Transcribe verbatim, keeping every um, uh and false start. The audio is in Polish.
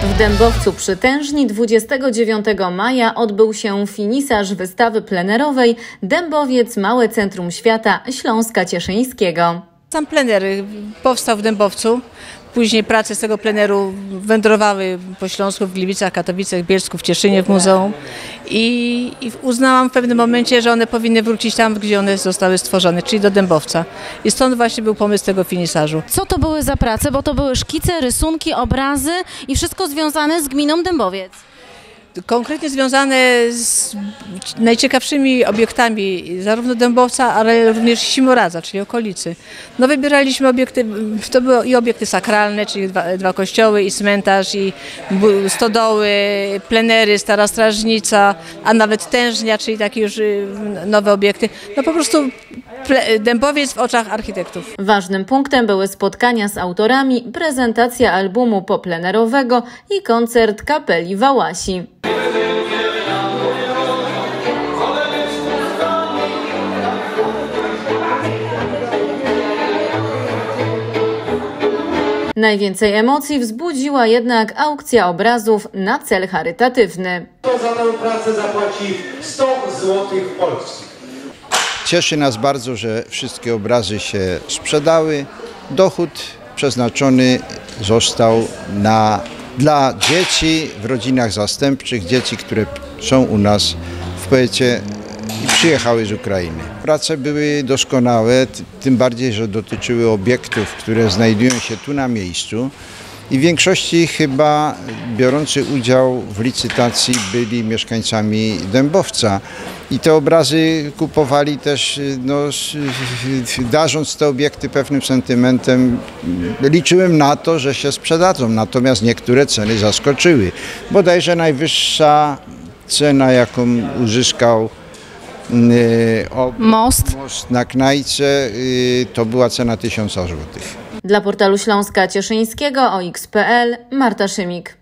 W Dębowcu przy Tężni dwudziestego dziewiątego maja odbył się finisaż wystawy plenerowej Dębowiec – Małe Centrum Świata Śląska Cieszyńskiego. Sam plener powstał w Dębowcu, później prace z tego pleneru wędrowały po Śląsku, w Gliwicach, Katowicach, Bielsku, w Cieszynie, w muzeum i, i uznałam w pewnym momencie, że one powinny wrócić tam, gdzie one zostały stworzone, czyli do Dębowca. I stąd właśnie był pomysł tego finisażu. Co to były za prace? Bo to były szkice, rysunki, obrazy i wszystko związane z gminą Dębowiec. Konkretnie związane z najciekawszymi obiektami zarówno Dębowca, ale również Simoradza, czyli okolicy. No wybieraliśmy obiekty, to były i obiekty sakralne, czyli dwa, dwa kościoły, i cmentarz, i stodoły, plenery, Stara Strażnica, a nawet Tężnia, czyli takie już nowe obiekty. No po prostu Dębowiec w oczach architektów. Ważnym punktem były spotkania z autorami, prezentacja albumu poplenerowego i koncert kapeli Wałasi. Najwięcej emocji wzbudziła jednak aukcja obrazów na cel charytatywny. Kto za tę pracę zapłaci sto złotych polskich? Cieszy nas bardzo, że wszystkie obrazy się sprzedały. Dochód przeznaczony został na, dla dzieci w rodzinach zastępczych, dzieci, które są u nas w powiecie i przyjechały z Ukrainy. Prace były doskonałe, tym bardziej, że dotyczyły obiektów, które znajdują się tu na miejscu. I w większości chyba biorący udział w licytacji byli mieszkańcami Dębowca. I te obrazy kupowali też, no, darząc te obiekty pewnym sentymentem, liczyłem na to, że się sprzedadzą. Natomiast niektóre ceny zaskoczyły. Bodajże najwyższa cena, jaką uzyskał O, most. most na Knajce, to była cena tysiąca złotych. Dla portalu Śląska Cieszyńskiego o x kropka p l Marta Szymik.